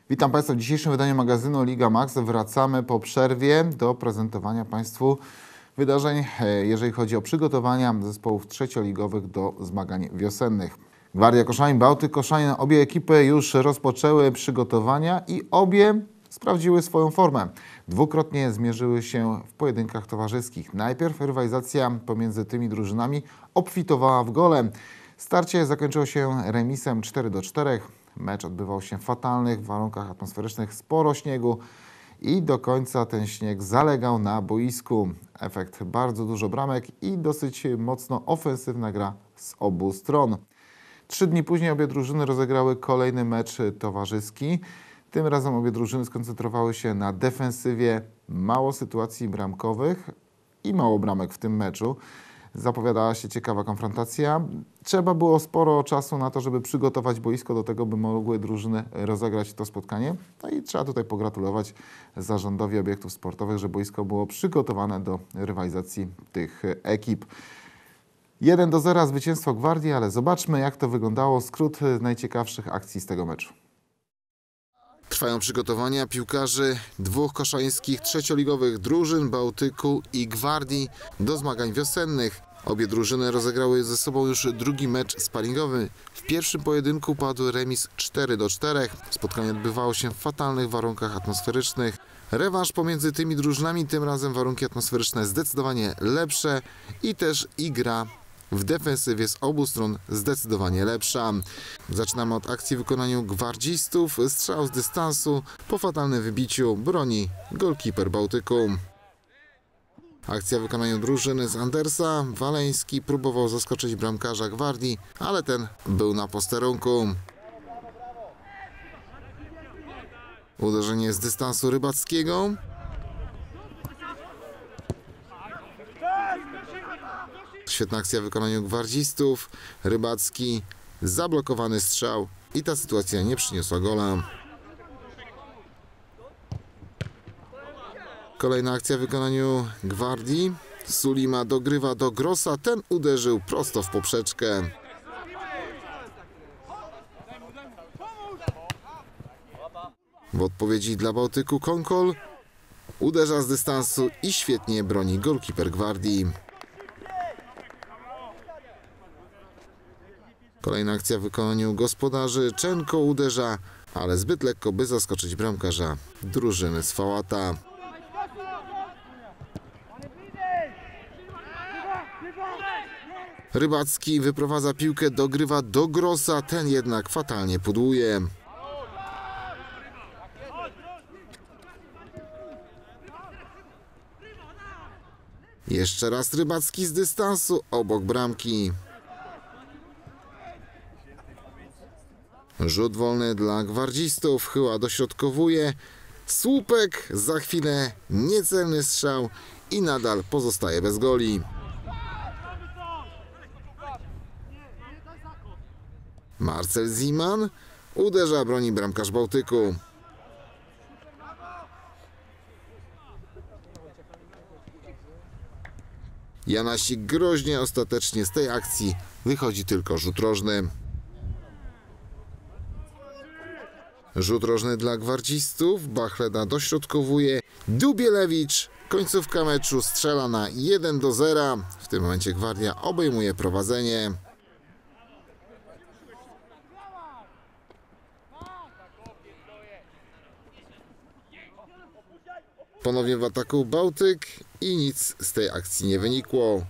Witam Państwa w dzisiejszym wydaniu magazynu Liga Max. Wracamy po przerwie do prezentowania Państwu wydarzeń, jeżeli chodzi o przygotowania zespołów trzecioligowych do zmagań wiosennych. Gwardia Koszalin, Bałtyk Koszalin, obie ekipy już rozpoczęły przygotowania i obie sprawdziły swoją formę. Dwukrotnie zmierzyły się w pojedynkach towarzyskich. Najpierw rywalizacja pomiędzy tymi drużynami obfitowała w gole. Starcie zakończyło się remisem 4-4. Mecz odbywał się w fatalnych warunkach atmosferycznych, sporo śniegu i do końca ten śnieg zalegał na boisku. Efekt: bardzo dużo bramek i dosyć mocno ofensywna gra z obu stron. 3 dni później obie drużyny rozegrały kolejny mecz towarzyski. Tym razem obie drużyny skoncentrowały się na defensywie, mało sytuacji bramkowych i mało bramek w tym meczu. Zapowiadała się ciekawa konfrontacja. Trzeba było sporo czasu na to, żeby przygotować boisko do tego, by mogły drużyny rozegrać to spotkanie. No i trzeba tutaj pogratulować zarządowi obiektów sportowych, że boisko było przygotowane do rywalizacji tych ekip. 1-0 zwycięstwo Gwardii, ale zobaczmy, jak to wyglądało. Skrót najciekawszych akcji z tego meczu. Trwają przygotowania piłkarzy dwóch koszalińskich trzecioligowych drużyn, Bałtyku i Gwardii, do zmagań wiosennych. Obie drużyny rozegrały ze sobą już drugi mecz sparingowy. W pierwszym pojedynku padł remis 4-4. Spotkanie odbywało się w fatalnych warunkach atmosferycznych. Rewanż pomiędzy tymi drużynami, tym razem warunki atmosferyczne zdecydowanie lepsze i też gra w defensywie z obu stron zdecydowanie lepsza. Zaczynamy od akcji w wykonaniu gwardzistów. Strzał z dystansu po fatalnym wybiciu broni golkiper Bałtyku. Akcja w wykonaniu drużyny z Andersa. Waleński próbował zaskoczyć bramkarza Gwardii, ale ten był na posterunku. Uderzenie z dystansu Rybackiego. Świetna akcja w wykonaniu gwardzistów. Rybacki, zablokowany strzał i ta sytuacja nie przyniosła gola. Kolejna akcja w wykonaniu Gwardii. Sulima dogrywa do Grossa. Ten uderzył prosto w poprzeczkę. W odpowiedzi dla Bałtyku Konkol uderza z dystansu i świetnie broni golkiper Gwardii. Kolejna akcja w wykonaniu gospodarzy. Czenko uderza, ale zbyt lekko, by zaskoczyć bramkarza drużyny z Fałata. Rybacki wyprowadza piłkę, dogrywa do Grossa, ten jednak fatalnie pudłuje. Jeszcze raz Rybacki z dystansu obok bramki. Rzut wolny dla gwardzistów. Chyła dośrodkowuje. Słupek, za chwilę niecelny strzał i nadal pozostaje bez goli. Marcel Ziman uderza, broni bramkarz Bałtyku. Janasik groźnie, ostatecznie z tej akcji wychodzi tylko rzut rożny. Rzut rożny dla gwardzistów. Bachleda dośrodkowuje. Dubielewicz. Końcówka meczu, strzela na 1-0. W tym momencie Gwardia obejmuje prowadzenie. Ponownie w ataku Bałtyk i nic z tej akcji nie wynikło.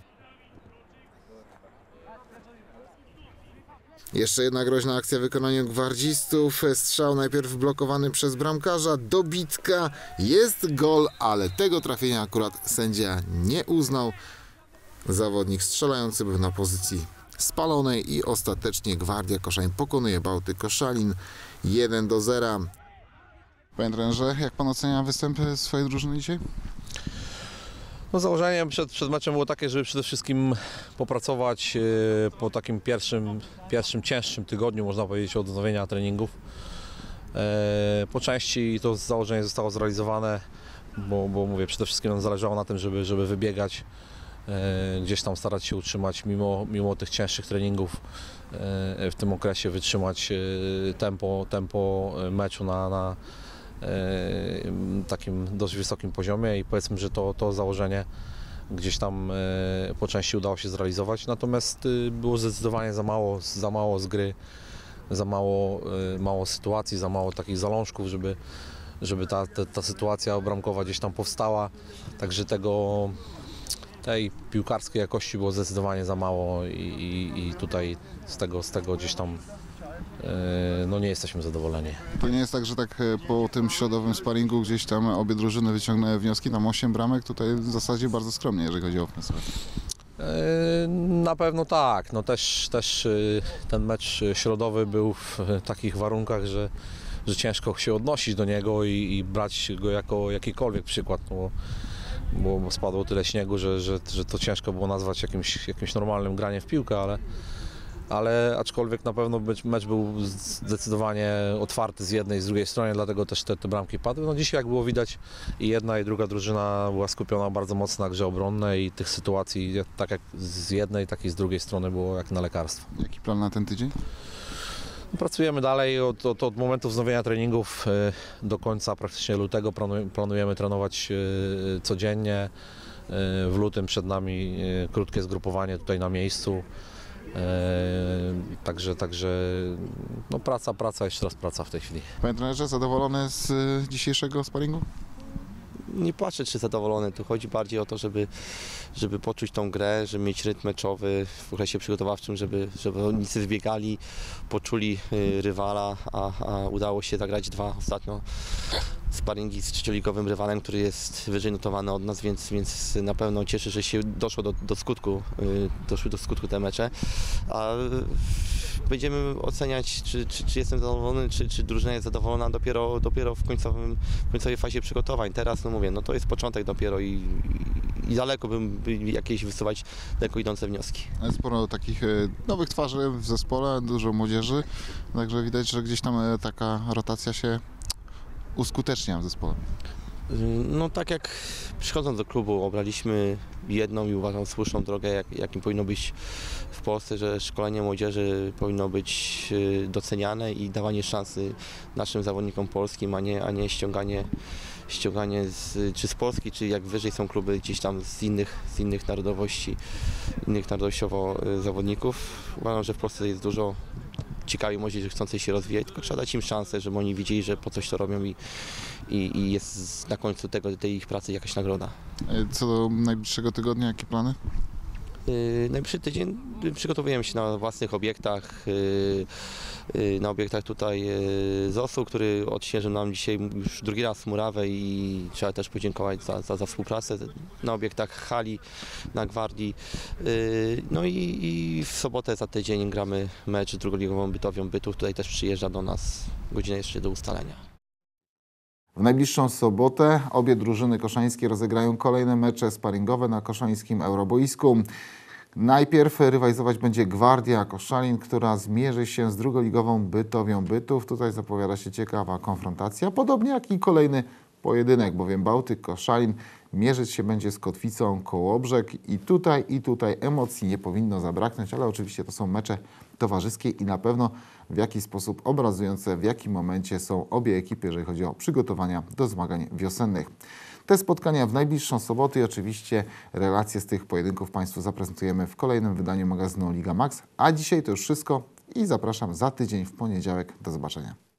Jeszcze jedna groźna akcja w wykonaniu gwardzistów. Strzał najpierw blokowany przez bramkarza. Dobitka. Jest gol, ale tego trafienia akurat sędzia nie uznał. Zawodnik strzelający był na pozycji spalonej i ostatecznie Gwardia Koszalin pokonuje Bałtyk Koszalin 1-0. Panie trenerze, jak pan ocenia występy swojej drużyny dzisiaj? No, założenie przed meczem było takie, żeby przede wszystkim popracować po takim pierwszym cięższym tygodniu, można powiedzieć, od odnowienia treningów. Po części to założenie zostało zrealizowane, bo mówię, przede wszystkim nam zależało na tym, żeby wybiegać gdzieś tam starać się utrzymać mimo tych cięższych treningów w tym okresie, wytrzymać tempo meczu na takim dość wysokim poziomie i powiedzmy, że to założenie gdzieś tam po części udało się zrealizować, natomiast było zdecydowanie za mało z gry, za mało sytuacji, za mało takich zalążków, żeby ta sytuacja bramkowa gdzieś tam powstała, także tej piłkarskiej jakości było zdecydowanie za mało i tutaj z tego gdzieś tam no nie jesteśmy zadowoleni. To nie jest tak, że tak po tym środowym sparingu gdzieś tam obie drużyny wyciągnęły wnioski, tam 8 bramek, tutaj w zasadzie bardzo skromnie, jeżeli chodzi o ofensywę. Na pewno tak, no też ten mecz środowy był w takich warunkach, że ciężko się odnosić do niego i brać go jako jakikolwiek przykład, bo spadło tyle śniegu, że to ciężko było nazwać jakimś normalnym graniem w piłkę, ale aczkolwiek na pewno mecz był zdecydowanie otwarty z jednej i z drugiej strony, dlatego też te bramki padły. No dzisiaj, jak było widać, i jedna i druga drużyna była skupiona bardzo mocno na grze obronnej i tych sytuacji tak jak z jednej, tak i z drugiej strony było jak na lekarstwo. Jaki plan na ten tydzień? Pracujemy dalej od momentu wznowienia treningów do końca praktycznie lutego. Planujemy trenować codziennie. W lutym przed nami krótkie zgrupowanie tutaj na miejscu. Także no praca, jeszcze raz praca w tej chwili. Panie trenerze, zadowolony z dzisiejszego sparingu? Nie patrzę, czy zadowolony. Tu chodzi bardziej o to, żeby poczuć tą grę, żeby mieć rytm meczowy w okresie przygotowawczym, żeby zawodnicy wybiegali, poczuli rywala, a udało się zagrać 2 ostatnio sparingi z trzecioligowym rywalem, który jest wyżej notowany od nas, więc na pewno cieszę, że się doszło do skutku, doszły do skutku te mecze. A będziemy oceniać, czy jestem zadowolony, czy drużyna jest zadowolona dopiero w końcowej fazie przygotowań. Teraz, no mówię, no to jest początek dopiero i daleko bym jakieś wysuwać daleko idące wnioski. Sporo takich nowych twarzy w zespole, dużo młodzieży, także widać, że gdzieś tam taka rotacja się uskutecznia w zespole. No tak jak przychodząc do klubu obraliśmy jedną i uważam słuszną drogę, jakim powinno być w Polsce, że szkolenie młodzieży powinno być doceniane i dawanie szansy naszym zawodnikom polskim, a nie ściąganie czy z Polski, czy jak wyżej są kluby gdzieś tam z innych narodowości, innych narodowościowo zawodników. Uważam, że w Polsce jest dużo ciekawej młodzieży chcącej się rozwijać, tylko trzeba dać im szansę, żeby oni widzieli, że po coś to robią i jest na końcu tej ich pracy jakaś nagroda. Co do najbliższego tygodnia, jakie plany? Najbliższy tydzień przygotowujemy się na własnych obiektach, na obiektach tutaj ZOS-u, który odświeżył nam dzisiaj już drugi raz murawę i trzeba też podziękować za współpracę na obiektach hali, na Gwardii. No i w sobotę za tydzień gramy mecz z drugoligową Bytowią Bytów, tutaj też przyjeżdża do nas, godzina jeszcze do ustalenia. W najbliższą sobotę obie drużyny koszańskie rozegrają kolejne mecze sparingowe na koszańskim Euroboisku. Najpierw rywalizować będzie Gwardia Koszalin, która zmierzy się z drugoligową Bytowią Bytów. Tutaj zapowiada się ciekawa konfrontacja, podobnie jak i kolejny pojedynek, bowiem Bałtyk Koszalin mierzyć się będzie z Kotwicą Kołobrzeg i tutaj emocji nie powinno zabraknąć, ale oczywiście to są mecze towarzyskie i na pewno w jakiś sposób obrazujące, w jakim momencie są obie ekipy, jeżeli chodzi o przygotowania do zmagań wiosennych. Te spotkania w najbliższą sobotę i oczywiście relacje z tych pojedynków Państwu zaprezentujemy w kolejnym wydaniu magazynu Liga Max. A dzisiaj to już wszystko i zapraszam za tydzień w poniedziałek. Do zobaczenia.